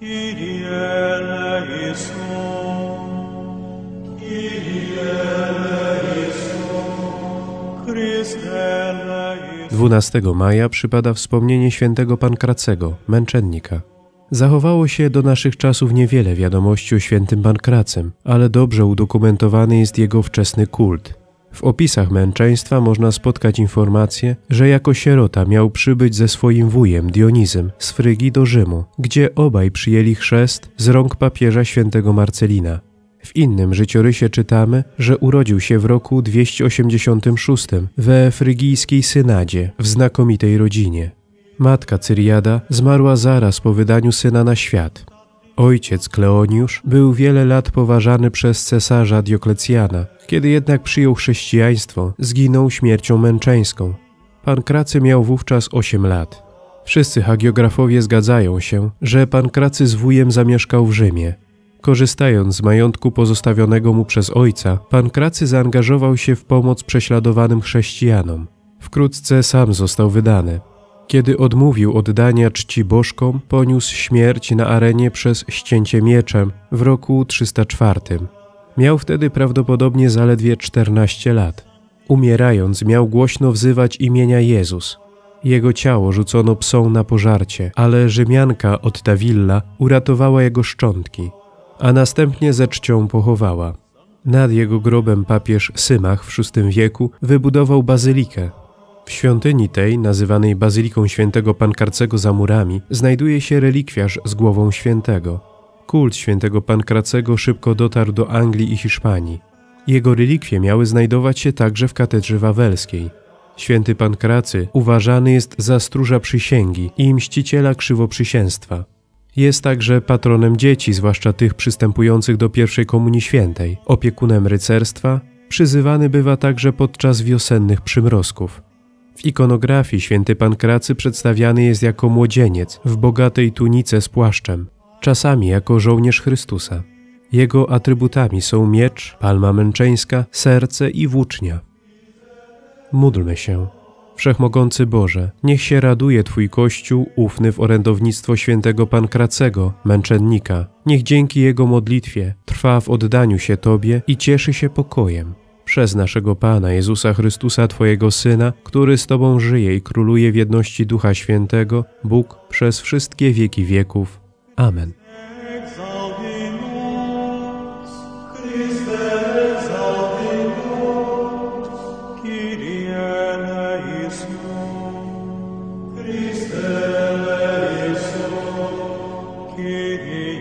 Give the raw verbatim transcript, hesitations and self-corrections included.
dwunastego maja przypada wspomnienie świętego Pankracego, męczennika. Zachowało się do naszych czasów niewiele wiadomości o świętym Pankracym, ale dobrze udokumentowany jest jego wczesny kult. W opisach męczeństwa można spotkać informację, że jako sierota miał przybyć ze swoim wujem Dionizem z Frygii do Rzymu, gdzie obaj przyjęli chrzest z rąk papieża świętego Marcelina. W innym życiorysie czytamy, że urodził się w roku dwieście osiemdziesiątym szóstym we frygijskiej synadzie w znakomitej rodzinie. Matka Cyriada zmarła zaraz po wydaniu syna na świat. Ojciec Kleoniusz był wiele lat poważany przez cesarza Dioklecjana. Kiedy jednak przyjął chrześcijaństwo, zginął śmiercią męczeńską. Pankracy miał wówczas osiem lat. Wszyscy hagiografowie zgadzają się, że Pankracy z wujem zamieszkał w Rzymie. Korzystając z majątku pozostawionego mu przez ojca, Pankracy zaangażował się w pomoc prześladowanym chrześcijanom. Wkrótce sam został wydany. Kiedy odmówił oddania czci bożkom, poniósł śmierć na arenie przez ścięcie mieczem w roku trzysta czwartym. Miał wtedy prawdopodobnie zaledwie czternaście lat. Umierając, miał głośno wzywać imienia Jezus. Jego ciało rzucono psom na pożarcie, ale Rzymianka od Davilla uratowała jego szczątki, a następnie ze czcią pochowała. Nad jego grobem papież Symach w szóstym wieku wybudował bazylikę. W świątyni tej, nazywanej Bazyliką Świętego Pankracego za murami, znajduje się relikwiarz z głową świętego. Kult świętego Pankracego szybko dotarł do Anglii i Hiszpanii. Jego relikwie miały znajdować się także w katedrze wawelskiej. Święty Pankracy uważany jest za stróża przysięgi i mściciela krzywoprzysięstwa. Jest także patronem dzieci, zwłaszcza tych przystępujących do pierwszej komunii świętej, opiekunem rycerstwa, przyzywany bywa także podczas wiosennych przymrozków. W ikonografii święty Pankracy przedstawiany jest jako młodzieniec w bogatej tunice z płaszczem, czasami jako żołnierz Chrystusa. Jego atrybutami są miecz, palma męczeńska, serce i włócznia. Módlmy się. Wszechmogący Boże, niech się raduje Twój Kościół ufny w orędownictwo świętego Pankracego, męczennika. Niech dzięki jego modlitwie trwa w oddaniu się Tobie i cieszy się pokojem. Przez naszego Pana Jezusa Chrystusa, Twojego Syna, który z Tobą żyje i króluje w jedności Ducha Świętego, Bóg przez wszystkie wieki wieków. Amen. Kyrie